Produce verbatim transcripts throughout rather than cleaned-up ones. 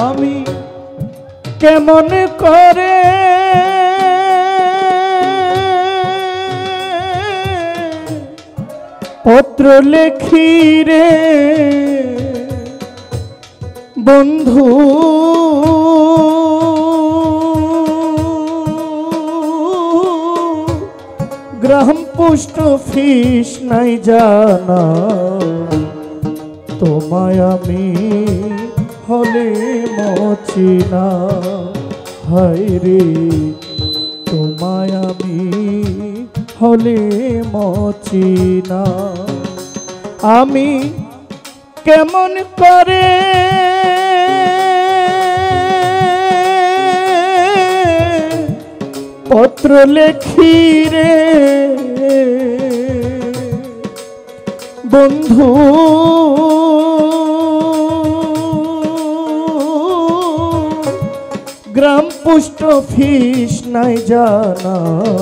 আমি কেমন করে পত্র লেখি রে বন্ধু, গ্রাম পোস্ট অফিস নাই জানা, তোমায় আমি হলে মচিনা। হায় রে তোমায় আমি হলে মচিনা। আমি কেমন করে পত্র লেখি রে বন্ধু, গ্রাম পোস্ট অফিস নাই জানা,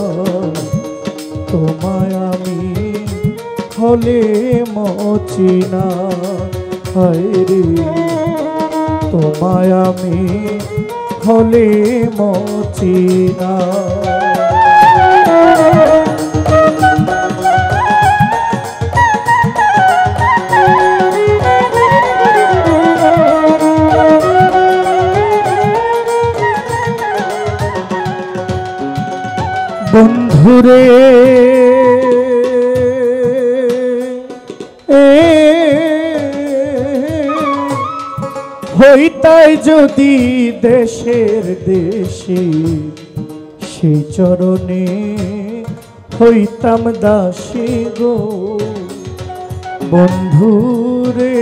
তোমায় আমি হলে মচিনা। হায় রে তোমায় আমি হলে মচিনা। বন্ধুরে হইতাই যদি দেশের দেশে, সেই চরণে হইতাম দাসী গো বন্ধুরে।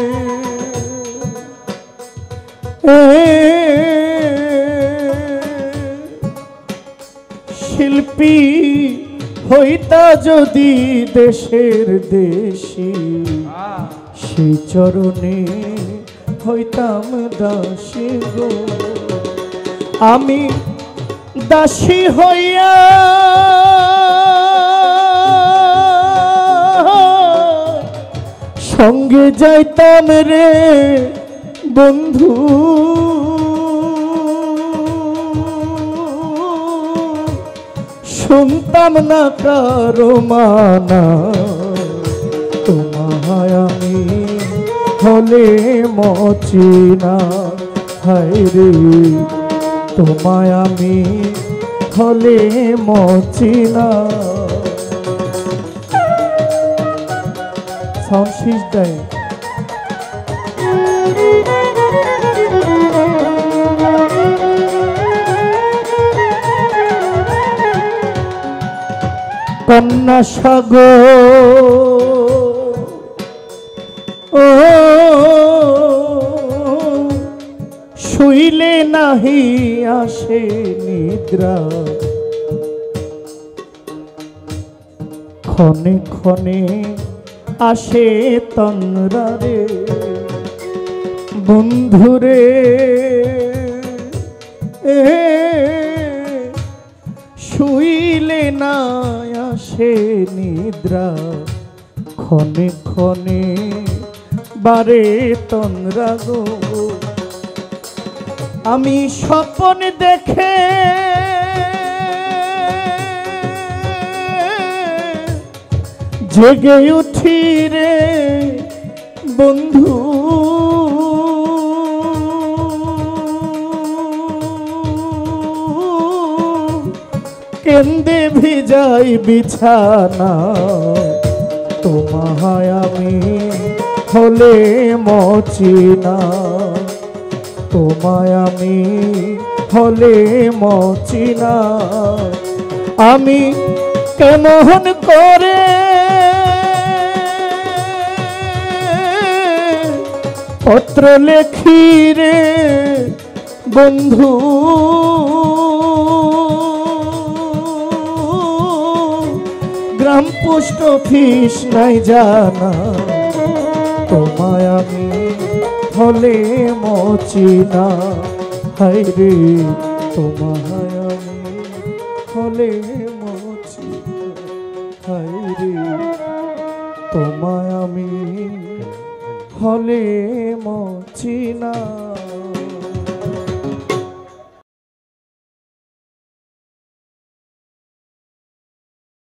শিল্পী হইতা যদি দেশের দেশে, সেই চরণে হইতাম দাসী গো। আমি দাসী হইয়া সঙ্গে যাইতাম রে বন্ধু, শুনতাম না কারো মানা, তোমায় আমি হলে মচিনা। হায় রে তোমায় আমি হলে মচিনা। সাউন্ড শীষ দেয়। কন্যা সাগর ও শুইলে নাহি আসে নিদ্রা, ক্ষণে ক্ষণে আসে তন্দ্রা রে বন্ধুরে। শুইলে না আসে নিদ্রা, ক্ষণে ক্ষণে বারে তন্দ্রা গো। আমি স্বপ্ন দেখে জেগে উঠি রে বন্ধু, কেন্দে ভিজাই বিছানা, তোমায় আমি হলে মচিনা। তোমায় আমি হলে মচিনা। আমি কেমন করে পত্র লেখি রে বন্ধু, গ্রাম পোস্ট অফিস নাই জানা, তোমায় আমি হলে মচিনা। হায় রে তোমায় আমি হলে মচিনা। হায় রে তোমায় আমি হলে মচিনা।